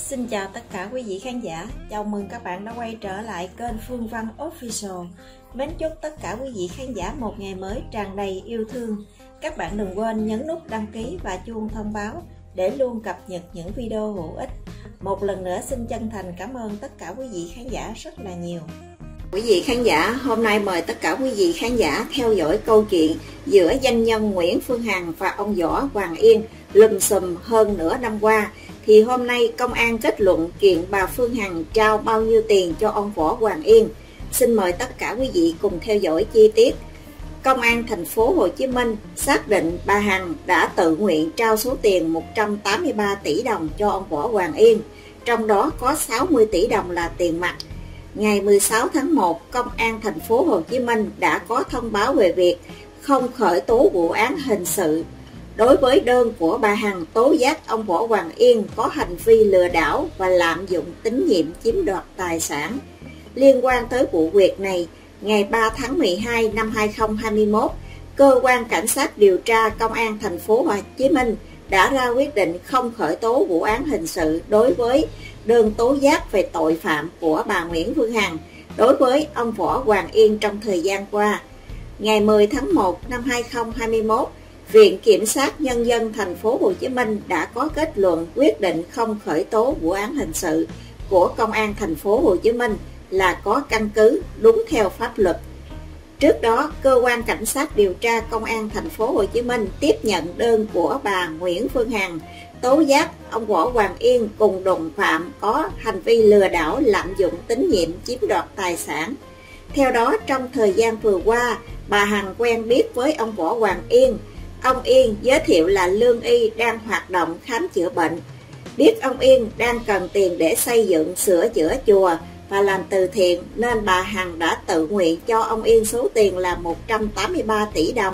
Xin chào tất cả quý vị khán giả, chào mừng các bạn đã quay trở lại kênh Phương Văn Official. Mến chúc tất cả quý vị khán giả một ngày mới tràn đầy yêu thương. Các bạn đừng quên nhấn nút đăng ký và chuông thông báo để luôn cập nhật những video hữu ích. Một lần nữa xin chân thành cảm ơn tất cả quý vị khán giả rất là nhiều. Quý vị khán giả, hôm nay mời tất cả quý vị khán giả theo dõi câu chuyện giữa doanh nhân Nguyễn Phương Hằng và ông Võ Hoàng Yên lùm xùm hơn nửa năm qua. Thì hôm nay công an kết luận kiện bà Phương Hằng trao bao nhiêu tiền cho ông Võ Hoàng Yên. Xin mời tất cả quý vị cùng theo dõi chi tiết. Công an thành phố Hồ Chí Minh xác định bà Hằng đã tự nguyện trao số tiền 183 tỷ đồng cho ông Võ Hoàng Yên, trong đó có 60 tỷ đồng là tiền mặt. Ngày 16 tháng 1, Công an thành phố Hồ Chí Minh đã có thông báo về việc không khởi tố vụ án hình sự đối với đơn của bà Hằng tố giác ông Võ Hoàng Yên có hành vi lừa đảo và lạm dụng tín nhiệm chiếm đoạt tài sản. Liên quan tới vụ việc này, ngày 3 tháng 12 năm 2021, Cơ quan Cảnh sát điều tra Công an thành phố Hồ Chí Minh đã ra quyết định không khởi tố vụ án hình sự đối với đơn tố giác về tội phạm của bà Nguyễn Phương Hằng đối với ông Võ Hoàng Yên trong thời gian qua. Ngày 10 tháng 1 năm 2021, Viện Kiểm sát Nhân dân thành phố Hồ Chí Minh đã có kết luận quyết định không khởi tố vụ án hình sự của Công an thành phố Hồ Chí Minh là có căn cứ đúng theo pháp luật. Trước đó, Cơ quan Cảnh sát điều tra Công an thành phố Hồ Chí Minh tiếp nhận đơn của bà Nguyễn Phương Hằng tố giác ông Võ Hoàng Yên cùng đồng phạm có hành vi lừa đảo lạm dụng tín nhiệm chiếm đoạt tài sản. Theo đó, trong thời gian vừa qua, bà Hằng quen biết với ông Võ Hoàng Yên. Ông Yên giới thiệu là lương y đang hoạt động khám chữa bệnh. Biết ông Yên đang cần tiền để xây dựng, sửa chữa chùa và làm từ thiện nên bà Hằng đã tự nguyện cho ông Yên số tiền là 183 tỷ đồng.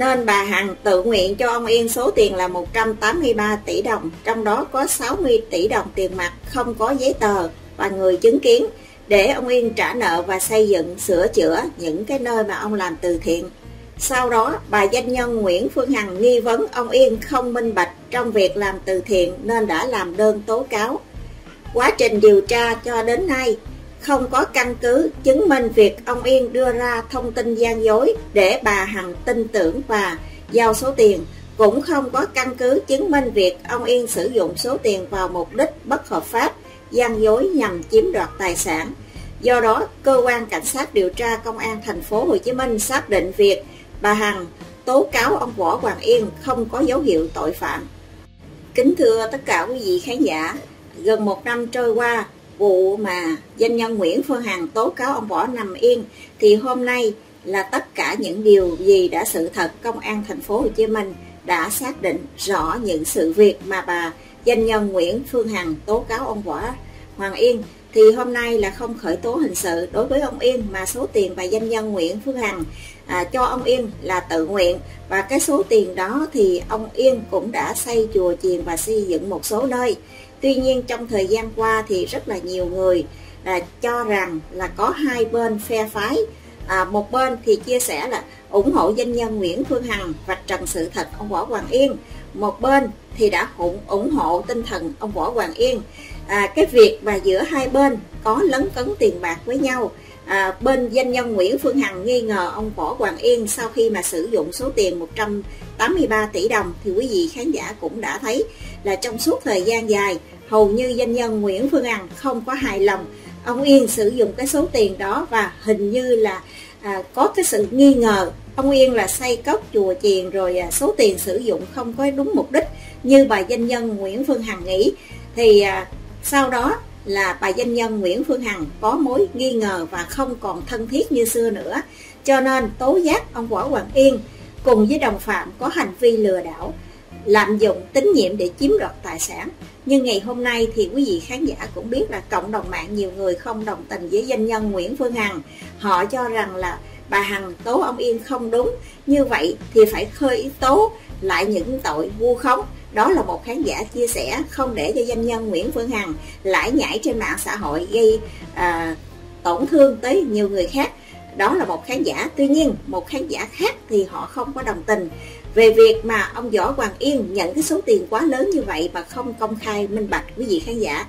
Trong đó có 60 tỷ đồng tiền mặt không có giấy tờ và người chứng kiến để ông Yên trả nợ và xây dựng, sửa chữa những cái nơi mà ông làm từ thiện. Sau đó, bà doanh nhân Nguyễn Phương Hằng nghi vấn ông Yên không minh bạch trong việc làm từ thiện nên đã làm đơn tố cáo. Quá trình điều tra cho đến nay, không có căn cứ chứng minh việc ông Yên đưa ra thông tin gian dối để bà Hằng tin tưởng và giao số tiền, cũng không có căn cứ chứng minh việc ông Yên sử dụng số tiền vào mục đích bất hợp pháp, gian dối nhằm chiếm đoạt tài sản. Do đó, Cơ quan Cảnh sát điều tra Công an thành phố Hồ Chí Minh xác định việc bà Hằng tố cáo ông Võ Hoàng Yên không có dấu hiệu tội phạm. Kính thưa tất cả quý vị khán giả, gần một năm trôi qua, vụ mà doanh nhân Nguyễn Phương Hằng tố cáo ông Võ nằm yên thì hôm nay là tất cả những điều gì đã sự thật. Công an thành phố Hồ Chí Minh đã xác định rõ những sự việc mà bà doanh nhân Nguyễn Phương Hằng tố cáo ông Võ Hoàng Yên. Thì hôm nay là không khởi tố hình sự đối với ông Yên, mà số tiền bà doanh nhân Nguyễn Phương Hằng cho ông Yên là tự nguyện, và cái số tiền đó thì ông Yên cũng đã xây chùa chiền và xây dựng một số nơi. Tuy nhiên trong thời gian qua thì rất là nhiều người cho rằng là có hai bên phe phái. Một bên thì chia sẻ là ủng hộ doanh nhân Nguyễn Phương Hằng vạch trần sự thật ông Võ Hoàng Yên, một bên thì đã ủng hộ tinh thần ông Võ Hoàng Yên. Cái việc mà giữa hai bên có lấn cấn tiền bạc với nhau. Bên doanh nhân Nguyễn Phương Hằng nghi ngờ ông Võ Hoàng Yên sau khi mà sử dụng số tiền 183 tỷ đồng thì quý vị khán giả cũng đã thấy là trong suốt thời gian dài hầu như doanh nhân Nguyễn Phương Hằng không có hài lòng ông Yên sử dụng cái số tiền đó, và hình như là có cái sự nghi ngờ ông Yên là xây cất chùa chiền rồi số tiền sử dụng không có đúng mục đích như bà doanh nhân Nguyễn Phương Hằng nghĩ. Thì sau đó là bà doanh nhân Nguyễn Phương Hằng có mối nghi ngờ và không còn thân thiết như xưa nữa, cho nên tố giác ông Võ Hoàng Yên cùng với đồng phạm có hành vi lừa đảo, lạm dụng tín nhiệm để chiếm đoạt tài sản. Nhưng ngày hôm nay thì quý vị khán giả cũng biết là cộng đồng mạng nhiều người không đồng tình với doanh nhân Nguyễn Phương Hằng. Họ cho rằng là bà Hằng tố ông Yên không đúng, như vậy thì phải khởi tố lại những tội vu khống. Đó là một khán giả chia sẻ, không để cho doanh nhân Nguyễn Phương Hằng lải nhải trên mạng xã hội gây tổn thương tới nhiều người khác. Đó là một khán giả. Tuy nhiên một khán giả khác thì họ không có đồng tình về việc mà ông Võ Hoàng Yên nhận cái số tiền quá lớn như vậy mà không công khai minh bạch quý vị khán giả.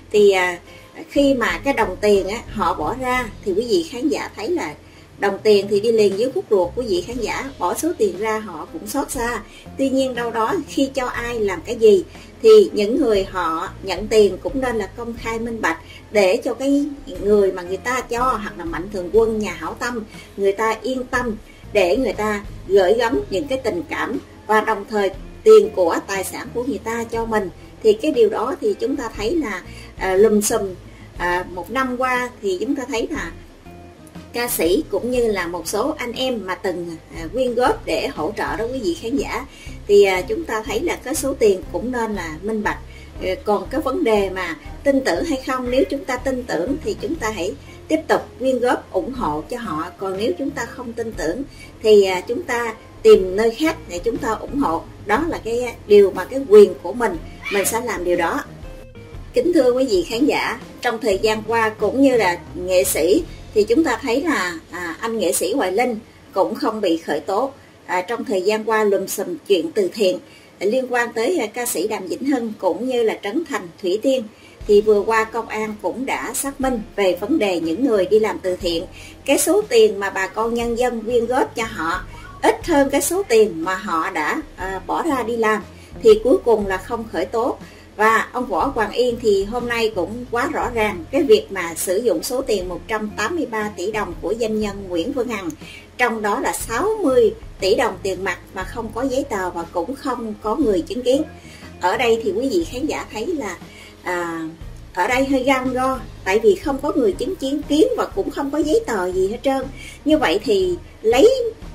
Thì khi mà cái đồng tiền á, họ bỏ ra thì quý vị khán giả thấy là đồng tiền thì đi liền với khúc ruột. Quý vị khán giả bỏ số tiền ra họ cũng xót xa. Tuy nhiên đâu đó khi cho ai làm cái gì thì những người họ nhận tiền cũng nên là công khai minh bạch, để cho cái người mà người ta cho, hoặc là mạnh thường quân, nhà hảo tâm, người ta yên tâm để người ta gửi gắm những cái tình cảm và đồng thời tiền của tài sản của người ta cho mình. Thì cái điều đó thì chúng ta thấy là lùm xùm một năm qua thì chúng ta thấy là ca sĩ cũng như là một số anh em mà từng quyên góp để hỗ trợ đó quý vị khán giả, thì chúng ta thấy là cái số tiền cũng nên là minh bạch. Còn cái vấn đề mà tin tưởng hay không, nếu chúng ta tin tưởng thì chúng ta hãy tiếp tục quyên góp ủng hộ cho họ. Còn nếu chúng ta không tin tưởng thì chúng ta tìm nơi khác để chúng ta ủng hộ. Đó là cái điều mà cái quyền của mình sẽ làm điều đó. Kính thưa quý vị khán giả, trong thời gian qua cũng như là nghệ sĩ thì chúng ta thấy là anh nghệ sĩ Hoài Linh cũng không bị khởi tố. Trong thời gian qua lùm xùm chuyện từ thiện liên quan tới ca sĩ Đàm Vĩnh Hưng cũng như là Trấn Thành, Thủy Tiên, thì vừa qua công an cũng đã xác minh về vấn đề những người đi làm từ thiện. Cái số tiền mà bà con nhân dân quyên góp cho họ ít hơn cái số tiền mà họ đã bỏ ra đi làm, thì cuối cùng là không khởi tố. Và ông Võ Hoàng Yên thì hôm nay cũng quá rõ ràng cái việc mà sử dụng số tiền 183 tỷ đồng của doanh nhân Nguyễn Phương Hằng, trong đó là 60 tỷ đồng tiền mặt mà không có giấy tờ và cũng không có người chứng kiến. Ở đây thì quý vị khán giả thấy là ở đây hơi gan go, tại vì không có người chứng kiến và cũng không có giấy tờ gì hết trơn. Như vậy thì lấy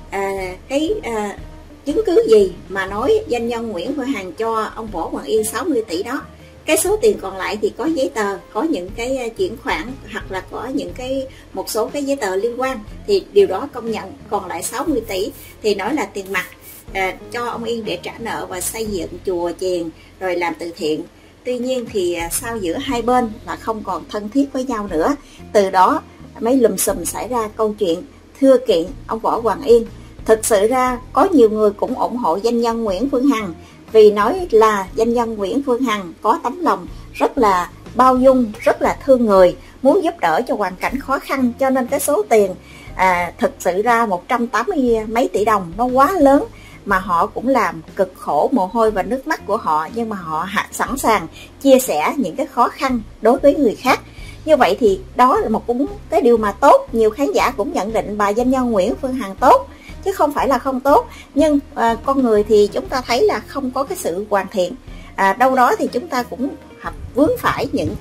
chứng cứ gì mà nói doanh nhân Nguyễn Phương Hằng cho ông Võ Hoàng Yên 60 tỷ đó? Cái số tiền còn lại thì có giấy tờ, có những cái chuyển khoản hoặc là có những một số cái giấy tờ liên quan, thì điều đó công nhận. Còn lại 60 tỷ thì nói là tiền mặt cho ông Yên để trả nợ và xây dựng chùa chiền rồi làm từ thiện. Tuy nhiên thì sau giữa hai bên là không còn thân thiết với nhau nữa. Từ đó mấy lùm xùm xảy ra câu chuyện thưa kiện ông Võ Hoàng Yên. Thực sự ra có nhiều người cũng ủng hộ doanh nhân Nguyễn Phương Hằng, vì nói là doanh nhân Nguyễn Phương Hằng có tấm lòng rất là bao dung, rất là thương người, muốn giúp đỡ cho hoàn cảnh khó khăn, cho nên cái số tiền thực sự ra 180 mấy tỷ đồng nó quá lớn, mà họ cũng làm cực khổ mồ hôi và nước mắt của họ, nhưng mà họ sẵn sàng chia sẻ những cái khó khăn đối với người khác. Như vậy thì đó là cái điều mà tốt. Nhiều khán giả cũng nhận định bà doanh nhân Nguyễn Phương Hằng tốt, chứ không phải là không tốt. Nhưng con người thì chúng ta thấy là không có cái sự hoàn thiện. Đâu đó thì chúng ta cũng vướng phải những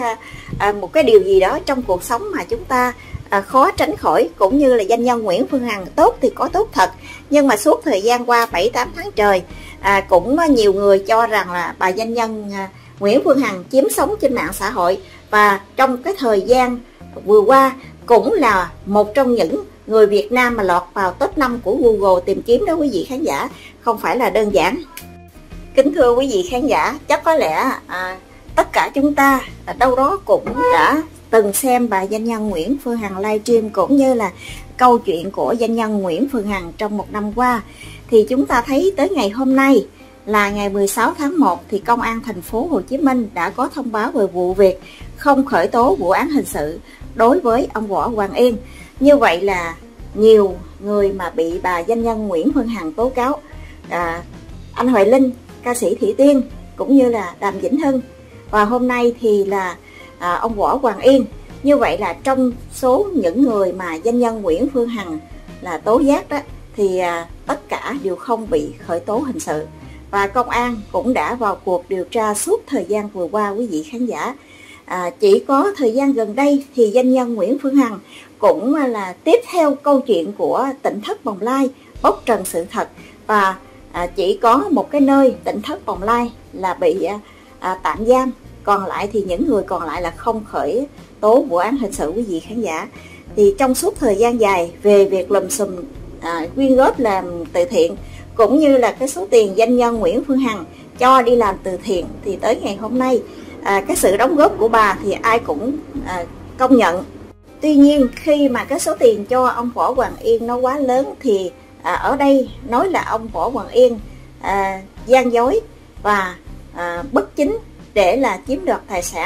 một cái điều gì đó trong cuộc sống mà chúng ta khó tránh khỏi. Cũng như là doanh nhân Nguyễn Phương Hằng tốt thì có tốt thật, nhưng mà suốt thời gian qua 7-8 tháng trời cũng nhiều người cho rằng là bà doanh nhân Nguyễn Phương Hằng chiếm sống trên mạng xã hội. Và trong cái thời gian vừa qua cũng là một trong những người Việt Nam mà lọt vào top 5 của Google tìm kiếm đó quý vị khán giả, không phải là đơn giản. Kính thưa quý vị khán giả, chắc có lẽ tất cả chúng ta đâu đó cũng đã từng xem bà doanh nhân Nguyễn Phương Hằng livestream, cũng như là câu chuyện của doanh nhân Nguyễn Phương Hằng trong một năm qua. Thì chúng ta thấy tới ngày hôm nay là ngày 16 tháng 1 thì Công an thành phố Hồ Chí Minh đã có thông báo về vụ việc không khởi tố vụ án hình sự đối với ông Võ Hoàng Yên. Như vậy là nhiều người mà bị bà doanh nhân Nguyễn Phương Hằng tố cáo, anh Hoài Linh, ca sĩ Thủy Tiên cũng như là Đàm Vĩnh Hưng, và hôm nay thì là ông Võ Hoàng Yên. Như vậy là trong số những người mà doanh nhân Nguyễn Phương Hằng là tố giác đó thì tất cả đều không bị khởi tố hình sự, và công an cũng đã vào cuộc điều tra suốt thời gian vừa qua quý vị khán giả. Chỉ có thời gian gần đây thì doanh nhân Nguyễn Phương Hằng cũng là tiếp theo câu chuyện của Tỉnh Thất Bồng Lai bóc trần sự thật, và chỉ có một cái nơi Tỉnh Thất Bồng Lai là bị tạm giam, còn lại thì những người còn lại là không khởi tố vụ án hình sự quý vị khán giả. Thì trong suốt thời gian dài về việc lùm xùm quyên góp làm từ thiện, cũng như là cái số tiền doanh nhân Nguyễn Phương Hằng cho đi làm từ thiện, thì tới ngày hôm nay cái sự đóng góp của bà thì ai cũng công nhận. Tuy nhiên khi mà cái số tiền cho ông Võ Hoàng Yên nó quá lớn thì ở đây nói là ông Võ Hoàng Yên gian dối và bất chính để là chiếm đoạt tài sản,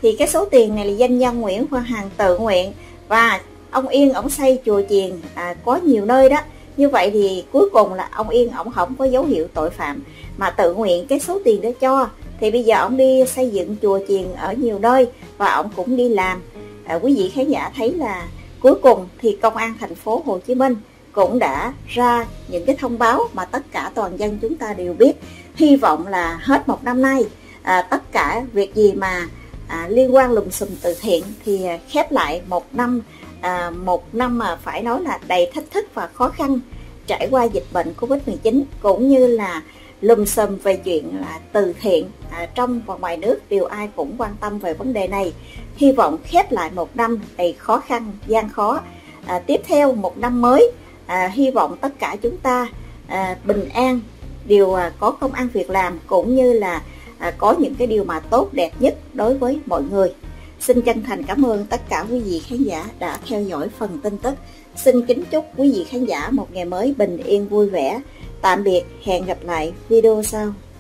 Thì cái số tiền này là doanh nhân Nguyễn Hoa Hằng tự nguyện, và ông Yên ổng xây chùa chiền có nhiều nơi đó. Như vậy thì cuối cùng là ông Yên ổng không có dấu hiệu tội phạm mà tự nguyện cái số tiền đó cho. Thì bây giờ ổng đi xây dựng chùa chiền ở nhiều nơi và ổng cũng đi làm. Quý vị khán giả thấy là cuối cùng thì công an thành phố Hồ Chí Minh cũng đã ra những cái thông báo mà tất cả toàn dân chúng ta đều biết. Hy vọng là hết một năm nay, tất cả việc gì mà liên quan lùm xùm từ thiện thì khép lại một năm mà phải nói là đầy thách thức và khó khăn, trải qua dịch bệnh Covid-19 cũng như là lùm xùm về chuyện là từ thiện trong và ngoài nước, đều ai cũng quan tâm về vấn đề này. Hy vọng khép lại một năm đầy khó khăn, gian khó. Tiếp theo một năm mới, hy vọng tất cả chúng ta bình an, đều có công ăn việc làm, cũng như là có những cái điều mà tốt đẹp nhất đối với mọi người. Xin chân thành cảm ơn tất cả quý vị khán giả đã theo dõi phần tin tức. Xin kính chúc quý vị khán giả một ngày mới bình yên vui vẻ. Tạm biệt, hẹn gặp lại video sau.